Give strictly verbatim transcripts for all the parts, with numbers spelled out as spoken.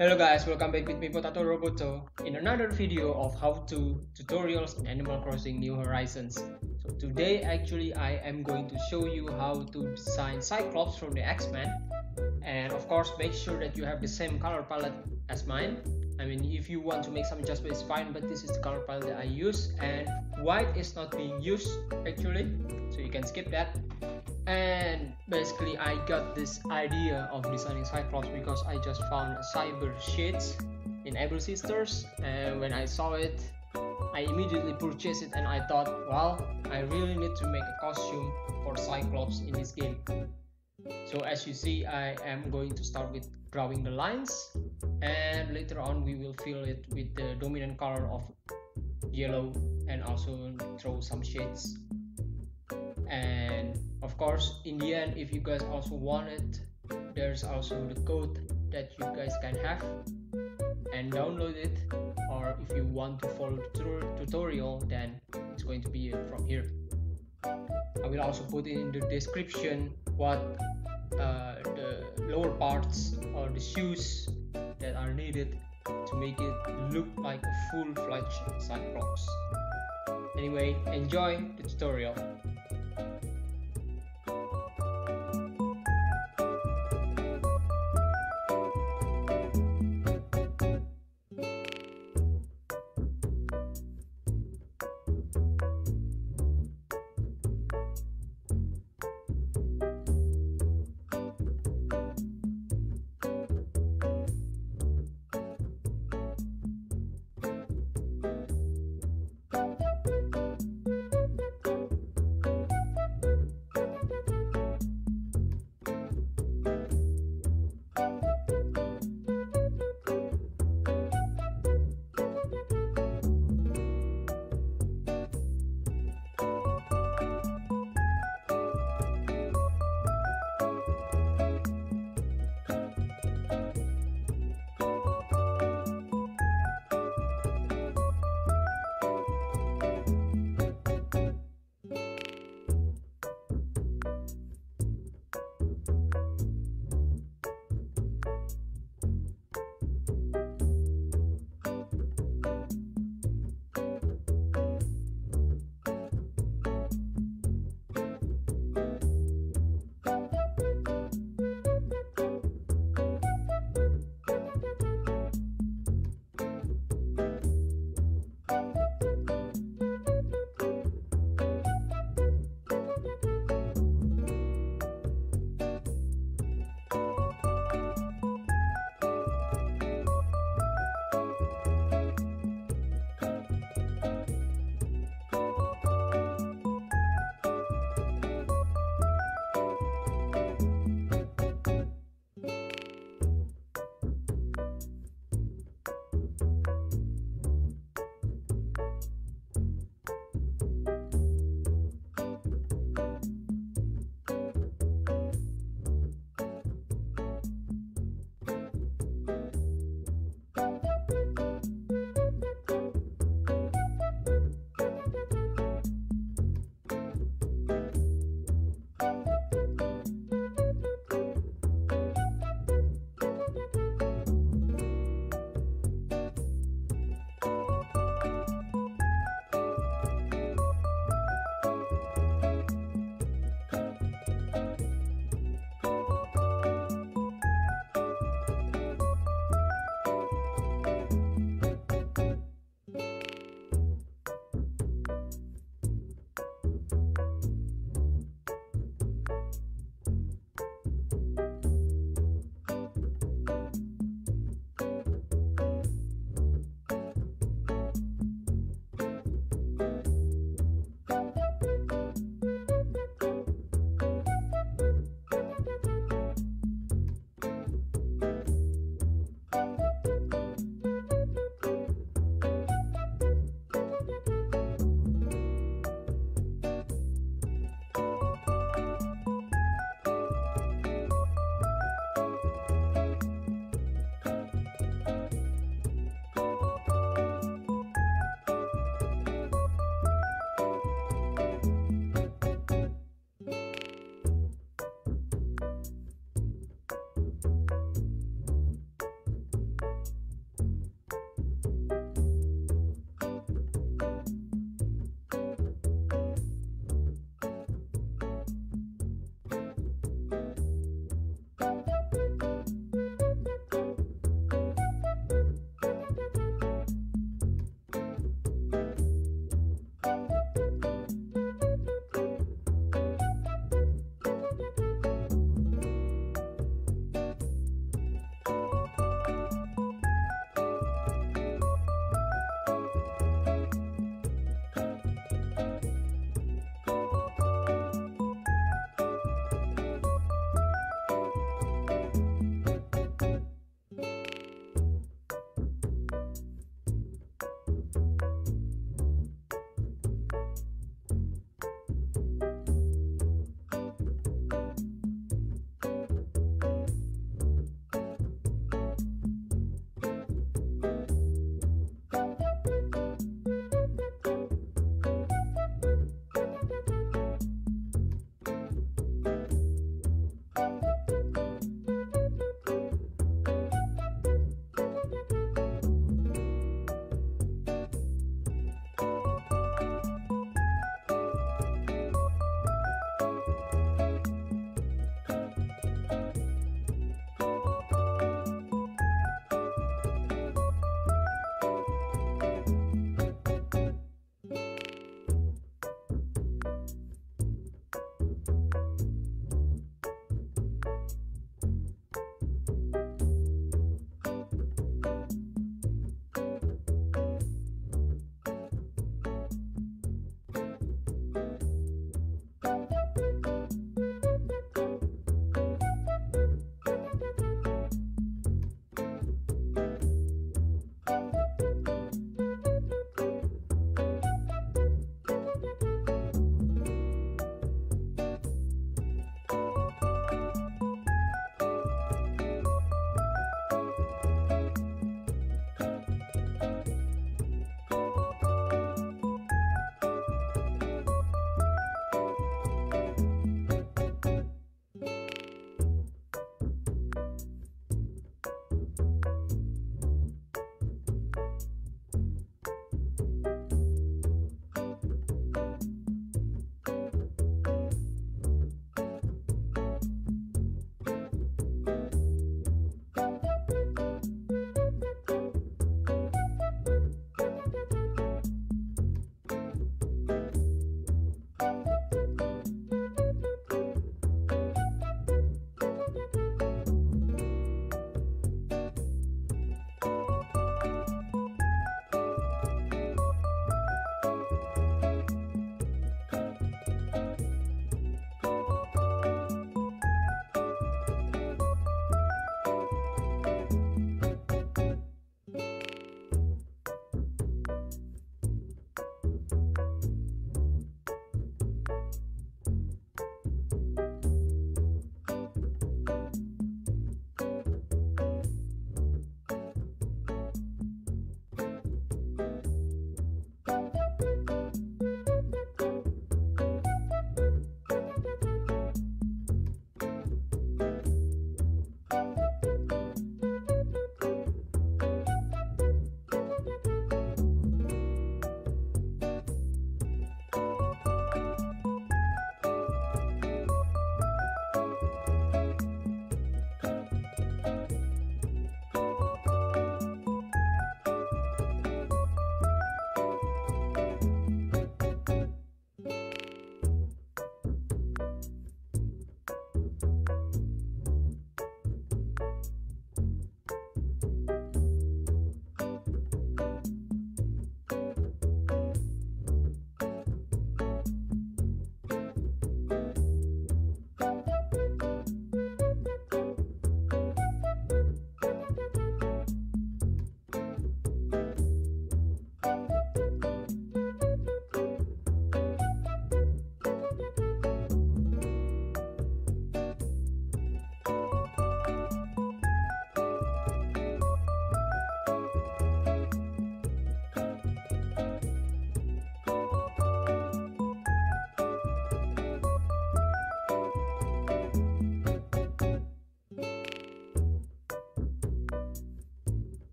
Hello guys, welcome back with me Potato Roboto in another video of how to tutorials in Animal Crossing New Horizons. So today actually I am going to show you how to design Cyclops from the X-Men, and of course make sure that you have the same color palette as mine. I mean, if you want to make some adjustment it's fine, but this is the color palette that I use, and white is not being used actually, so you can skip that. And basically I got this idea of designing Cyclops because I just found Cyber Shades in Able Sisters, and when I saw it I immediately purchased it, and I thought, well, I really need to make a costume for Cyclops in this game. So as you see, I am going to start with drawing the lines, and later on we will fill it with the dominant color of yellow and also throw some shades. And of course, in the end, if you guys also want it, there's also the code that you guys can have and download it, or if you want to follow the tutorial, then it's going to be from here. I will also put in the description what uh, the lower parts or the shoes that are needed to make it look like a full-fledged Cyclops. Anyway, enjoy the tutorial.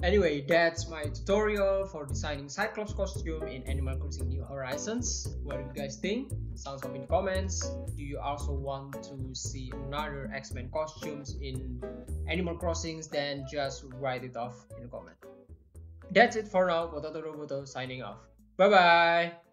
Anyway, that's my tutorial for designing Cyclops costume in Animal Crossing New Horizons. What do you guys think? Sounds off in the comments. Do you also want to see another X-Men costumes in Animal Crossing? Then just write it off in the comment. That's it for now. Potato Roboto signing off. Bye bye.